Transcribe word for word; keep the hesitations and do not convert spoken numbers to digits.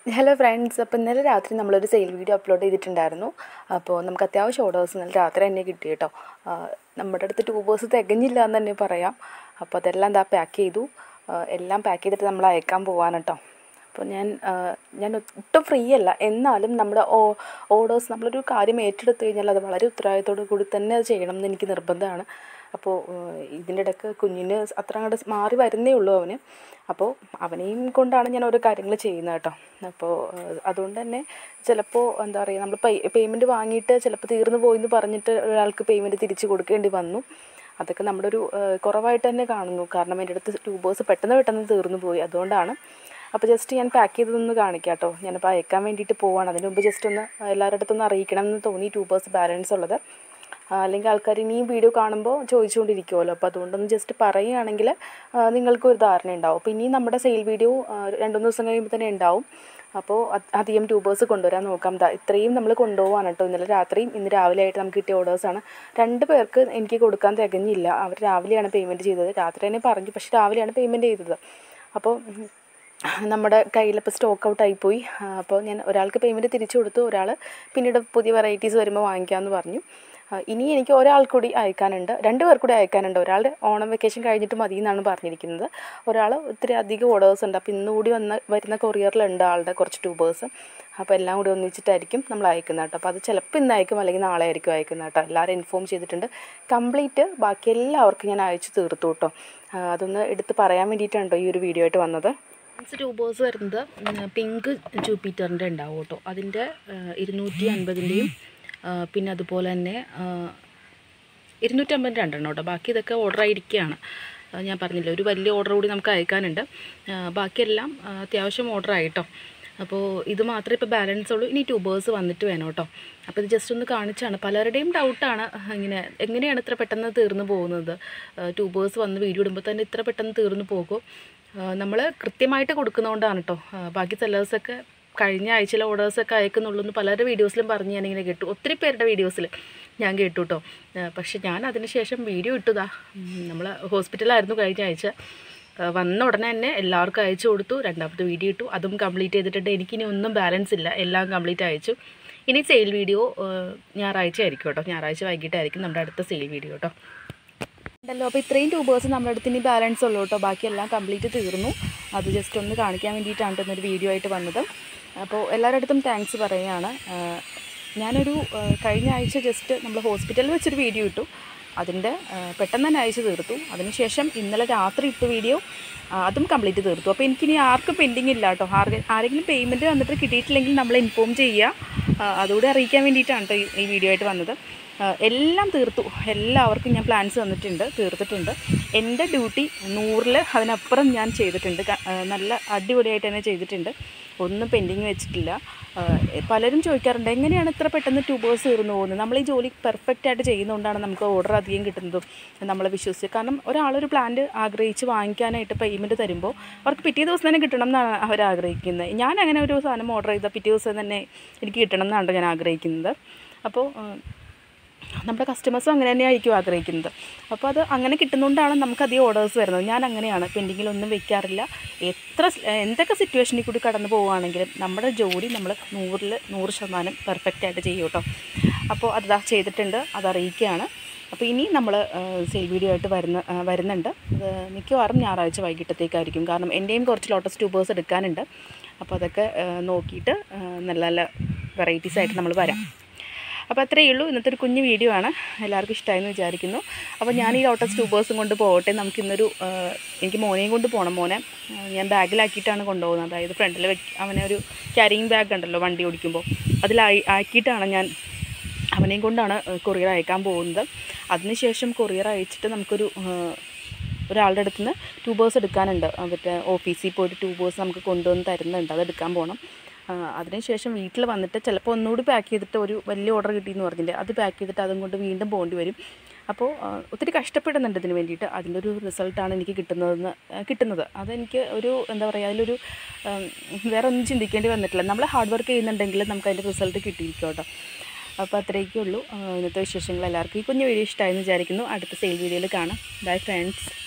Hello friends, അപ്പോൾ ഇന്നലെ രാത്രി നമ്മളൊരു സെയിൽ വീഡിയോ അപ്ലോഡ് ചെയ്തിട്ടുണ്ടായിരുന്നു. അപ്പോൾ നമുക്ക് അത്യാവശ്യം ഓർഡേഴ്സ് ഇന്നലെ രാത്രി തന്നെ കിട്ടി കേട്ടോ. നമ്മുടെ അടുത്ത് ട്യൂബേഴ്സ് തികഞ്ഞില്ല എന്ന് തന്നെ പറയാം. അപ്പോൾ അതെല്ലാം എന്താ പാക്ക് ചെയ്തു, എല്ലാം പാക്ക് ചെയ്തിട്ട് നമ്മൾ അയക്കാൻ പോകാൻ കേട്ടോ. അപ്പോൾ ഞാൻ ഞാൻ ഒട്ടും ഫ്രീ അല്ല, എന്നാലും നമ്മുടെ ഓർഡേഴ്സ് നമ്മളൊരു കാര്യം ഏറ്റെടുത്ത് കഴിഞ്ഞാൽ അത് വളരെ ഉത്തരവാദിത്തോടു കൂടി തന്നെ അത് ചെയ്യണം എന്ന് എനിക്ക് നിർബന്ധമാണ്. അപ്പോൾ ഇതിൻ്റെ ഇടയ്ക്ക് കുഞ്ഞിന് അത്ര അങ്ങോട്ട് മാറി വരുന്നേ ഉള്ളൂ അവന്. അപ്പോൾ അവനെയും കൊണ്ടാണ് ഞാൻ ഓരോ കാര്യങ്ങൾ ചെയ്യുന്നത് കേട്ടോ. അപ്പോൾ അതുകൊണ്ട് തന്നെ ചിലപ്പോൾ എന്താ പറയുക, നമ്മൾ പേ പേയ്മെൻറ്റ് വാങ്ങിയിട്ട് ചിലപ്പോൾ തീർന്നു പോയി എന്ന് പറഞ്ഞിട്ട് ഒരാൾക്ക് പേയ്മെൻറ്റ് തിരിച്ച് കൊടുക്കേണ്ടി വന്നു. അതൊക്കെ നമ്മുടെ ഒരു കുറവായിട്ട് തന്നെ കാണുന്നു. കാരണം എൻ്റെ അടുത്ത് ട്യൂബേഴ്സ് പെട്ടെന്ന് പെട്ടെന്ന് തീർന്നു പോയി, അതുകൊണ്ടാണ്. അപ്പോൾ ജസ്റ്റ് ഞാൻ പാക്ക് ചെയ്തതൊന്ന് കാണിക്കാം കേട്ടോ. ഞാനിപ്പോൾ അയക്കാൻ വേണ്ടിയിട്ട് പോവാണ്. അതിന് മുമ്പ് ജസ്റ്റ് ഒന്ന് എല്ലാവരുടെ അടുത്തൊന്ന് അറിയിക്കണം എന്ന് തോന്നി, ട്യൂബേഴ്സ് ബാലൻസ് ഉള്ളത്. അല്ലെങ്കിൽ ആൾക്കാർ ഇനിയും വീഡിയോ കാണുമ്പോൾ ചോദിച്ചുകൊണ്ടിരിക്കുമല്ലോ. അപ്പോൾ അതുകൊണ്ടൊന്ന് ജസ്റ്റ് പറയുകയാണെങ്കിൽ നിങ്ങൾക്കൊരു ധാരണ ഉണ്ടാവും. അപ്പോൾ ഇനിയും നമ്മുടെ സെയിൽ വീഡിയോ രണ്ട് മൂന്ന് ദിവസം കഴിയുമ്പോൾ തന്നെ ഉണ്ടാവും. അപ്പോൾ അധികം ട്യൂബേഴ്സ് കൊണ്ടുവരാൻ നോക്കാം. ഇത്രയും നമ്മൾ കൊണ്ടുപോകാൻ കേട്ടോ. ഇന്നലെ രാത്രിയും ഇന്ന് രാവിലെ ആയിട്ട് നമുക്ക് കിട്ടിയ ഓർഡേഴ്സാണ്. രണ്ട് പേർക്ക് എനിക്ക് കൊടുക്കാൻ തികഞ്ഞില്ല. അവർ രാവിലെയാണ് പേയ്മെൻറ്റ് ചെയ്തത്. രാത്രി തന്നെ പറഞ്ഞു, പക്ഷേ രാവിലെയാണ് പേയ്മെൻറ്റ് ചെയ്തത്. അപ്പോൾ നമ്മുടെ കയ്യിലിപ്പോൾ സ്റ്റോക്ക് ഔട്ട് ആയിപ്പോയി. അപ്പോൾ ഞാൻ ഒരാൾക്ക് പേയ്മെൻറ്റ് തിരിച്ചു കൊടുത്തു. ഒരാൾ പിന്നീട് പുതിയ വെറൈറ്റീസ് വരുമ്പോൾ വാങ്ങിക്കാമെന്ന് പറഞ്ഞു. ഇനി എനിക്ക് ഒരാൾ കൂടി അയക്കാനുണ്ട്, രണ്ട് പേർ കൂടി അയക്കാനുണ്ട്. ഒരാളുടെ ഓണം വെക്കേഷൻ കഴിഞ്ഞിട്ട് മതി എന്നാണ് പറഞ്ഞിരിക്കുന്നത്. ഒരാൾ ഒത്തിരി അധികം ഓർഡേഴ്സ് ഉണ്ട്. അപ്പോൾ ഇന്ന് കൂടി വന്ന വരുന്ന കൊറിയറിലുണ്ട് ആളുടെ കുറച്ച് ട്യൂബേഴ്സ്. അപ്പോൾ എല്ലാം കൂടി ഒന്നിച്ചിട്ടായിരിക്കും നമ്മൾ അയക്കുന്നത് കേട്ടോ. അപ്പോൾ അത് ചിലപ്പോൾ ഇന്ന് അയക്കും, അല്ലെങ്കിൽ നാളെ ആയിരിക്കും അയക്കുന്നത് കേട്ടോ. എല്ലാവരും ഇൻഫോം ചെയ്തിട്ടുണ്ട്. കംപ്ലീറ്റ് ബാക്കി എല്ലാവർക്കും ഞാൻ അയച്ചു തീർത്തു കേട്ടോ. അതൊന്ന് എടുത്ത് പറയാൻ വേണ്ടിയിട്ടാണ് ഈ ഒരു വീഡിയോ ആയിട്ട് വന്നത്. ട്യൂബേഴ്സ് വരുന്നത് പിങ്ക് ജൂപ്പിറ്ററിൻ്റെ ഉണ്ടാവും കേട്ടോ. അതിൻ്റെ ഇരുന്നൂറ്റി അൻപതിൻ്റെയും പിന്നെ അതുപോലെ തന്നെ ഇരുന്നൂറ്റമ്പത് രണ്ടെണ്ണം കേട്ടോ. ബാക്കി ഇതൊക്കെ ഓർഡർ ആയിരിക്കുകയാണ്. ഞാൻ പറഞ്ഞില്ല, ഒരു വലിയ ഓർഡർ കൂടി നമുക്ക് അയക്കാനുണ്ട്. ബാക്കിയെല്ലാം അത്യാവശ്യം ഓർഡർ ആയിട്ടോ. അപ്പോൾ ഇത് മാത്രമേ ഇപ്പോൾ ബാലൻസ് ഉള്ളൂ. ഇനി ട്യൂബേഴ്സ് വന്നിട്ട് വേണം കേട്ടോ. അപ്പോൾ ഇത് ജസ്റ്റ് ഒന്ന് കാണിച്ചാണ്. പലരുടെയും ഡൗട്ടാണ്, ഇങ്ങനെ എങ്ങനെയാണ് ഇത്ര പെട്ടെന്ന് തീർന്നു പോകുന്നത്. ട്യൂബേഴ്സ് വന്ന് വീഡിയോ ഇടുമ്പോൾ തന്നെ ഇത്ര പെട്ടെന്ന് തീർന്നു പോകും. നമ്മൾ കൃത്യമായിട്ട് കൊടുക്കുന്നതുകൊണ്ടാണ് കേട്ടോ. ബാക്കി സെല്ലേഴ്സൊക്കെ കഴിഞ്ഞ ആഴ്ചയിലെ ഓർഡേഴ്സൊക്കെ അയക്കുന്നുള്ളൂ എന്ന് പലരുടെ വീഡിയോസിലും പറഞ്ഞ് ഞാനിങ്ങനെ കേട്ടു. ഒത്തിരി പേരുടെ വീഡിയോസിൽ ഞാൻ കേട്ടു കേട്ടോ. പക്ഷെ ഞാൻ അതിന് ശേഷം വീഡിയോ ഇട്ടതാ. നമ്മൾ ഹോസ്പിറ്റലായിരുന്നു കഴിഞ്ഞ ആഴ്ച. വന്ന ഉടനെ തന്നെ എല്ലാവർക്കും അയച്ചു കൊടുത്തു. രണ്ടാമത്തെ വീഡിയോ ഇട്ടു, അതും കംപ്ലീറ്റ് ചെയ്തിട്ടുണ്ട്. എനിക്കിനി ഒന്നും ബാലൻസ് ഇല്ല, എല്ലാം കംപ്ലീറ്റ് അയച്ചു. ഇനി സെയിൽ വീഡിയോ ഞായറാഴ്ച ആയിരിക്കും കേട്ടോ. ഞായറാഴ്ച വൈകിട്ടായിരിക്കും നമ്മുടെ അടുത്ത സെയിൽ വീഡിയോ കേട്ടോ. ഉണ്ടല്ലോ. അപ്പോൾ ഇത്രയും ട്യൂബേഴ്സ് നമ്മുടെ അടുത്ത് ഇനി ബാലൻസ് ഉള്ളൂ കേട്ടോ. ബാക്കിയെല്ലാം കംപ്ലീറ്റ് തീർന്നു. അത് ജസ്റ്റ് ഒന്ന് കാണിക്കാൻ വേണ്ടിയിട്ടാണ് ഇന്നൊരു വീഡിയോ ആയിട്ട് വന്നത്. അപ്പോൾ എല്ലാവരുടെ അടുത്തും താങ്ക്സ് പറയുകയാണ്. ഞാനൊരു കഴിഞ്ഞ ആഴ്ച ജസ്റ്റ് നമ്മൾ ഹോസ്പിറ്റലിൽ വെച്ചൊരു വീഡിയോ ഇട്ടു. അതിൻ്റെ പെട്ടെന്ന് തന്നെ അയച്ചു തീർത്തു. അതിനുശേഷം ഇന്നലെ രാത്രി ഇട്ട വീഡിയോ അതും കംപ്ലീറ്റ് തീർത്തു. അപ്പോൾ എനിക്കിനി ആർക്കും പെൻഡിങ് ഇല്ല കേട്ടോ. ആർക്ക് ആരെങ്കിലും പേയ്മെൻറ്റ് വന്നിട്ട് കിട്ടിയിട്ടില്ലെങ്കിൽ നമ്മൾ ഇൻഫോം ചെയ്യുക. അതുകൂടി അറിയിക്കാൻ വേണ്ടിയിട്ടാണ് കേട്ടോ ഈ വീഡിയോ ആയിട്ട് വന്നത്. എല്ലാം തീർത്തു. എല്ലാവർക്കും ഞാൻ പ്ലാൻസ് തന്നിട്ടുണ്ട്, തീർത്തിട്ടുണ്ട്. എൻ്റെ ഡ്യൂട്ടി നൂറിൽ അതിനപ്പുറം ഞാൻ ചെയ്തിട്ടുണ്ട്. നല്ല അടിപൊളിയായിട്ട് തന്നെ ചെയ്തിട്ടുണ്ട്. ഒന്നും പെൻഡിങ് വെച്ചിട്ടില്ല. പലരും ചോദിക്കാറുണ്ട്, എങ്ങനെയാണ് ഇത്ര പെട്ടെന്ന് ട്യൂബേഴ്സ് തീർന്നു പോകുന്നത്. നമ്മൾ ഈ ജോലി പെർഫെക്റ്റ് ആയിട്ട് ചെയ്യുന്നതുകൊണ്ടാണ് നമുക്ക് ഓർഡർ അധികം കിട്ടുന്നതും നമ്മളെ വിശ്വസിച്ച്. കാരണം ഒരാളൊരു പ്ലാന്റ് ആഗ്രഹിച്ച് വാങ്ങിക്കാനായിട്ട് പേയ്മെൻറ്റ് തരുമ്പോൾ അവർക്ക് പിറ്റേ ദിവസം തന്നെ കിട്ടണം എന്നാണ് അവർ ആഗ്രഹിക്കുന്നത്. ഞാൻ അങ്ങനെ ഒരു സാധനം ഓർഡർ ചെയ്താൽ പിറ്റേ ദിവസം തന്നെ എനിക്ക് കിട്ടണം എന്നാണ് ഞാൻ ആഗ്രഹിക്കുന്നത്. അപ്പോൾ നമ്മുടെ കസ്റ്റമേഴ്സും അങ്ങനെ തന്നെ ആയിരിക്കും ആഗ്രഹിക്കുന്നത്. അപ്പോൾ അത് അങ്ങനെ കിട്ടുന്നതുകൊണ്ടാണ് നമുക്കധികം ഓർഡേഴ്സ് വരുന്നത്. ഞാൻ അങ്ങനെയാണ്, പെൻഡിങ്ങിലൊന്നും വെക്കാറില്ല. എത്ര എന്തൊക്കെ സിറ്റുവേഷനിൽ കൂടി കടന്നു പോവുകയാണെങ്കിലും നമ്മുടെ ജോലി നമ്മൾ നൂറിൽ നൂറ് ശതമാനം പെർഫെക്റ്റായിട്ട് ചെയ്യും കേട്ടോ. അപ്പോൾ അത് ചെയ്തിട്ടുണ്ട്, അതറിയിക്കുകയാണ്. അപ്പോൾ ഇനി നമ്മൾ സെയിൽ വീഡിയോ ആയിട്ട് വരുന്ന വരുന്നുണ്ട്. മിക്കവാറും ഞായറാഴ്ച വൈകിട്ടത്തേക്കായിരിക്കും. കാരണം എൻ്റെയും കുറച്ച് ലോട്ടസ് ട്യൂബേഴ്സ് എടുക്കാനുണ്ട്. അപ്പോൾ അതൊക്കെ നോക്കിയിട്ട് നല്ല നല്ല വെറൈറ്റീസായിട്ട് നമ്മൾ വരാം. അപ്പോൾ അത്രയേ ഉള്ളൂ. ഇന്നത്തെ ഒരു കുഞ്ഞു വീഡിയോ ആണ്. എല്ലാവർക്കും ഇഷ്ടമായെന്ന് വിചാരിക്കുന്നു. അപ്പോൾ ഞാൻ ഈ ലോട്ടസ് ട്യൂബേഴ്സും കൊണ്ട് പോകട്ടെ. നമുക്കിന്നൊരു എനിക്ക് മോനെയും കൊണ്ട് പോകണം. മോനെ ഞാൻ ബാഗിലാക്കിയിട്ടാണ് കൊണ്ടുപോകുന്നത്. അതായത് ഫ്രണ്ടിൽ വെക്ക് അവനെ ഒരു ക്യാരിയിങ് ബാഗ് ഉണ്ടല്ലോ വണ്ടി ഓടിക്കുമ്പോൾ, അതിലായി ആക്കിയിട്ടാണ് ഞാൻ അവനെയും കൊണ്ടാണ് കൊറിയർ അയക്കാൻ പോകുന്നത്. അതിനുശേഷം കൊറിയർ അയച്ചിട്ട് നമുക്കൊരു ഒരാളുടെ അടുത്ത് നിന്ന് ട്യൂബേഴ്സ് എടുക്കാനുണ്ട്. അവരുടെ ഓഫീസിൽ പോയിട്ട് ട്യൂബേഴ്സ് നമുക്ക് കൊണ്ടുവന്ന് തരുന്നുണ്ട്, അതെടുക്കാൻ പോകണം. അതിനുശേഷം വീട്ടിൽ വന്നിട്ട് ചിലപ്പോൾ ഒന്നുകൂടി പാക്ക് ചെയ്തിട്ട് ഒരു വലിയ ഓർഡർ കിട്ടിയെന്ന് പറഞ്ഞില്ലേ, അത് പാക്ക് ചെയ്തിട്ട് അതും കൊണ്ട് വീണ്ടും പോകേണ്ടി വരും. അപ്പോൾ ഒത്തിരി കഷ്ടപ്പെടുന്നുണ്ട് ഇതിന് വേണ്ടിയിട്ട്. അതിൻ്റെ ഒരു റിസൾട്ടാണ് എനിക്ക് കിട്ടുന്നതെന്ന് കിട്ടുന്നത് അതെനിക്ക് ഒരു എന്താ പറയുക, അതിലൊരു വേറെ ഒന്നും ചിന്തിക്കേണ്ടി വന്നിട്ടില്ല. നമ്മൾ ഹാർഡ് വർക്ക് ചെയ്യുന്നുണ്ടെങ്കിൽ നമുക്ക് അതിൻ്റെ റിസൾട്ട് കിട്ടിയിരിക്കും കേട്ടോ. അപ്പോൾ അത്രയൊക്കെ ഉള്ളൂ ഇന്നത്തെ വിശേഷങ്ങൾ. എല്ലാവർക്കും ഈ കുഞ്ഞു വീഡിയോ ഇഷ്ടമായെന്ന് വിചാരിക്കുന്നു. അടുത്ത സെയിൽ വീഡിയോയിൽ കാണാം. Bye friends.